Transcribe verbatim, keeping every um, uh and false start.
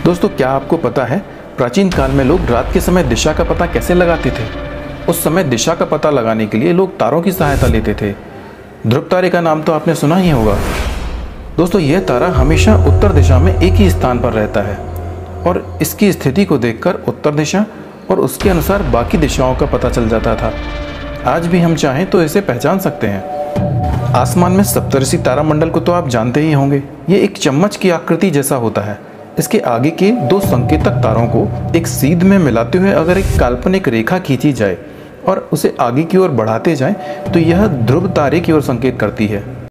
दोस्तों, क्या आपको पता है प्राचीन काल में लोग रात के समय दिशा का पता कैसे लगाते थे? उस समय दिशा का पता लगाने के लिए लोग तारों की सहायता लेते थे। ध्रुव तारे का नाम तो आपने सुना ही होगा। दोस्तों, यह तारा हमेशा उत्तर दिशा में एक ही स्थान पर रहता है और इसकी स्थिति को देखकर उत्तर दिशा और उसके अनुसार बाकी दिशाओं का पता चल जाता था। आज भी हम चाहें तो इसे पहचान सकते हैं। आसमान में सप्तऋषि तारामंडल को तो आप जानते ही होंगे। ये एक चम्मच की आकृति जैसा होता है। इसके आगे के दो संकेतक तारों को एक सीध में मिलाते हुए अगर एक काल्पनिक रेखा खींची जाए और उसे आगे की ओर बढ़ाते जाएं तो यह ध्रुव तारे की ओर संकेत करती है।